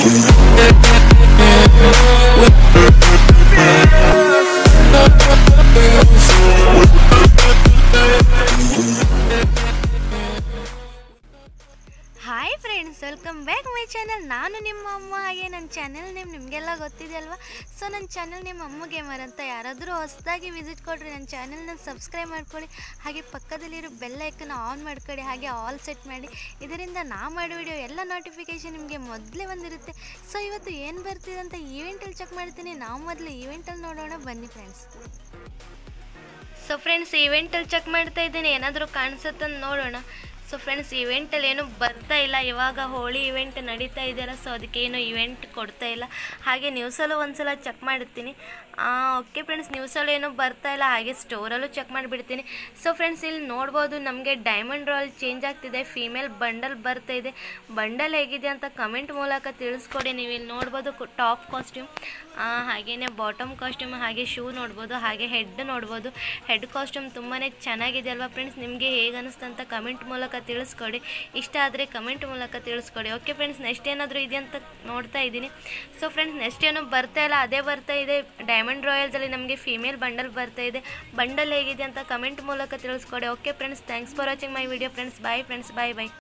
Hi friends, welcome back my channel. ನಾನು ನಿಮ್ಮ ಅಮ್ಮ. ಹಾಗೆ ನನ್ನ ಚಾನೆಲ್ ನೇಮ್ ನಿಮಗೆಲ್ಲ ಗೊತ್ತಿದೆ ಅಲ್ವಾ. ಸೊ ನನ್ನ ಚಾನೆಲ್ ನಿಮ್ಮ ಅಮ್ಮ ಗೇಮರ್ ಅಂತ. ಯಾರಾದರೂ ಹೊಸದಾಗಿ ವಿಸಿಟ್ ಕೊಡ್ರಿ ನನ್ನ ಚಾನೆಲ್ನ ಸಬ್ಸ್ಕ್ರೈಬ್ ಮಾಡ್ಕೊಳ್ಳಿ. ಹಾಗೆ ಪಕ್ಕದಲ್ಲಿರೋ ಬೆಲ್ ಐಕನ್ನ ಆನ್ ಮಾಡ್ಕೊಳ್ಳಿ. ಹಾಗೆ ಆಲ್ ಸೆಟ್ ಮಾಡಿ. ಇದರಿಂದ ನಾ ಮಾಡೋ ವಿಡಿಯೋ ಎಲ್ಲ ನೋಟಿಫಿಕೇಷನ್ ನಿಮಗೆ ಮೊದಲೇ ಬಂದಿರುತ್ತೆ. ಸೊ ಇವತ್ತು ಏನು ಬರ್ತಿದೆ ಅಂತ ಈವೆಂಟಲ್ಲಿ ಚೆಕ್ ಮಾಡ್ತೀನಿ. ನಾವು ಮೊದಲು ಈವೆಂಟಲ್ಲಿ ನೋಡೋಣ ಬನ್ನಿ ಫ್ರೆಂಡ್ಸ್. ಸೊ ಫ್ರೆಂಡ್ಸ್, ಈವೆಂಟಲ್ಲಿ ಚೆಕ್ ಮಾಡ್ತಾ ಇದ್ದೀನಿ, ಏನಾದರೂ ಕಾಣಿಸುತ್ತಂತ ನೋಡೋಣ. ಸೊ ಫ್ರೆಂಡ್ಸ್, ಇವೆಂಟಲ್ಲಿ ಏನೂ ಬರ್ತಾ ಇಲ್ಲ. ಇವಾಗ ಹೋಳಿ ಇವೆಂಟ್ ನಡೀತಾ ಇದೆಯಲ್ಲ, ಸೊ ಅದಕ್ಕೆ ಏನು ಇವೆಂಟ್ ಕೊಡ್ತಾ ಇಲ್ಲ. ಹಾಗೆ ನ್ಯೂಸಲ್ಲೂ ಒಂದ್ಸಲ ಚೆಕ್ ಮಾಡ್ತೀನಿ. ಓಕೆ ಫ್ರೆಂಡ್ಸ್, ನ್ಯೂಸಲ್ಲೂ ಏನೂ ಬರ್ತಾ ಇಲ್ಲ. ಹಾಗೆ ಸ್ಟೋರಲ್ಲೂ ಚೆಕ್ ಮಾಡಿಬಿಡ್ತೀನಿ. ಸೊ ಫ್ರೆಂಡ್ಸ್, ಇಲ್ಲಿ ನೋಡ್ಬೋದು ನಮಗೆ ಡೈಮಂಡ್ ರಾಯಲ್ ಚೇಂಜ್ ಆಗ್ತಿದೆ. ಫೀಮೇಲ್ ಬಂಡಲ್ ಬರ್ತಾ ಇದೆ. ಬಂಡಲ್ ಹೇಗಿದೆ ಅಂತ ಕಮೆಂಟ್ ಮೂಲಕ ತಿಳಿಸ್ಕೊಡಿ. ನೀವು ಇಲ್ಲಿ ನೋಡ್ಬೋದು ಟಾಪ್ ಕಾಸ್ಟ್ಯೂಮ್, ಹಾಗೆಯೇ ಬಾಟಮ್ ಕಾಸ್ಟ್ಯೂಮ್, ಹಾಗೆ ಶೂ ನೋಡ್ಬೋದು, ಹಾಗೆ ಹೆಡ್ ನೋಡ್ಬೋದು. ಹೆಡ್ ಕಾಸ್ಟ್ಯೂಮ್ ತುಂಬಾ ಚೆನ್ನಾಗಿದೆ ಅಲ್ವಾ ಫ್ರೆಂಡ್ಸ್. ನಿಮಗೆ ಹೇಗೆ ಅನಿಸ್ತು ಅಂತ ಕಮೆಂಟ್ ಮೂಲಕ ತಿಳಿಸ್ಕೊಡಿ. ಇಷ್ಟ ಆದರೆ ಕಮೆಂಟ್ ಮೂಲಕ ತಿಳಿಸ್ಕೊಡಿ. ಓಕೆ ಫ್ರೆಂಡ್ಸ್, ನೆಕ್ಸ್ಟ್ ಏನಾದರೂ ಇದೆ ಅಂತ ನೋಡ್ತಾ ಇದ್ದೀನಿ. ಸೊ ಫ್ರೆಂಡ್ಸ್, ನೆಕ್ಸ್ಟ್ ಏನೂ ಬರ್ತಾ ಇಲ್ಲ, ಅದೇ ಬರ್ತಾ ಇದೆ. ಡೈಮಂಡ್ ರಾಯಲ್ದಲ್ಲಿ ನಮಗೆ ಫೀಮೇಲ್ ಬಂಡಲ್ ಬರ್ತಾ ಇದೆ. ಬಂಡಲ್ ಹೇಗಿದೆ ಅಂತ ಕಮೆಂಟ್ ಮೂಲಕ ತಿಳಿಸ್ಕೊಡಿ. Okay friends, thanks for watching my video friends. Bye friends, bye bye.